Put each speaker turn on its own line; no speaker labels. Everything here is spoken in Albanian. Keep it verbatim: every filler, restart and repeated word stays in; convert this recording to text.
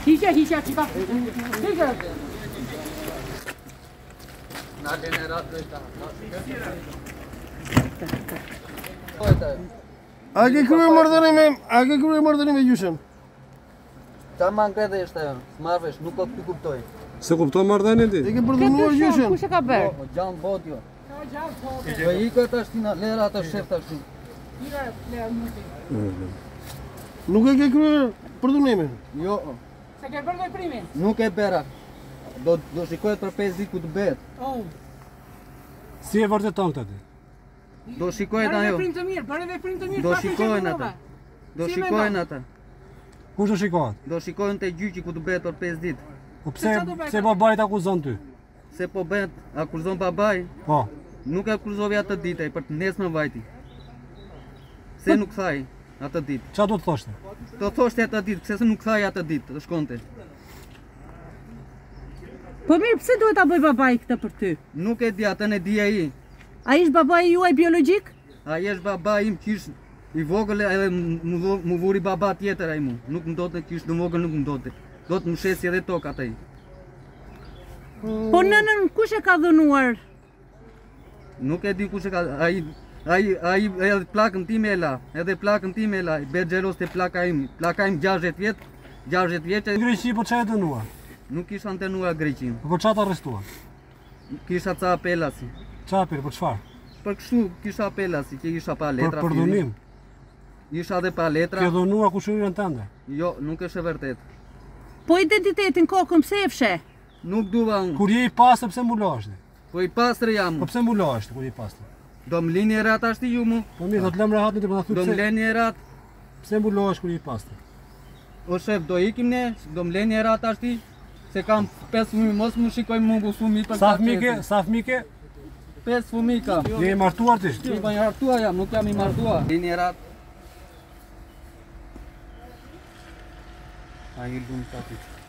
Hiqe, hiqe, qika. Hiqe.
Na generat ăsta.
A ke kryer marrëdhënie me a ke kryer marrëdhënie me gjyshin?
Ta më ankret është ajo, s'marrësh, nuk o të kuptoj.
Se kupton marrëdhënien ti?
E ke përdhunuar gjyshin?
Kush e ka bërë?
Po, gjan bot jo. Jo ikë tash ti na lera ata shef tash.
Nuk e ke kryer përdhunimin?
Jo,
Se ke bërë veprimin?
nuk e bëra. Do do shikohet për pesë ditë ku të bëhet.
Oh.
Si e vërteton këtë ti?
Do shikohet
Bëre
ajo.
veprim të mirë, bëre veprim të mirë.
Do
pas të
shikohen
qenë
ata.
rrova.
Do
Si
shikohen
mendon?
ata.
Kush do shikohet?
Do shikohen te gjyqi ku të bëhet për pesë ditë.
Po pse
Se qa do bëhet?
pse babai të akuzon ty?
Se po bëhet akuzon babai,
Po.
nuk e akuzove atë ditë për të nesër vajti. Se nuk thaj atë ditë.
Çfarë do të thoshte?
Do thoshte atë ditë, pse se nuk thaj atë ditë, të shkonte.
Po mirë, pse duhet ta bëj babai këtë për ty?
Nuk e di, atë ne di ai.
Ai është babai juaj biologjik?
Ai është baba im që ish i vogël edhe mu dho- mu vuri baba tjetër ai mu. Nuk më dote që ish të vogël, nuk më dote. Do të më shesi edhe tokë atë.
Po nënën kush e ka dhënuar?
Nuk e di kush e ka ai ai ai edhe plakën time e la, edhe plakën time e la. Be xhelos te plaka im. Plaka im gjashtëdhjetë vjet, gjashtëdhjetë vjeç.
Në Greqi po çfarë e dënua?
Nuk kisha antenuar Greqin.
Po çfarë të arrestuan?
Kisha ca apelasi.
Çfarë për për çfarë?
Për kështu kisha apelasi, që isha pa
Për
letra.
për
fillim.
dhunim.
Isha edhe pa
Ke
letra.
dhunuar kushërinë tënde.
Jo, nuk është e vërtet.
Po identitetin kokën pse e fshe?
Nuk dua unë.
Kur je i pastër pse mbulohesh ti?
Po i pastër jam.
Po pse mbulohesh ti kur je i pastër?
Do më lini e rat ashti ju mu.
Po mirë, do të lëm rehat ti, po na thuaj
Do më
pse
leni e rat.
pse mbulohesh kur je i pastër?
O shef, do ikim ne, do më leni e rat ashti. Se kam pesë fëmijë, mos më shikoj më bu fëmijë për
Sa fëmijë ke? Sa fëmijë ke?
pesë fëmijë kam.
Je i martuar ti?
Ti po i hartuar jam, nuk jam i martuar. Lini e rat. Ai lum tati.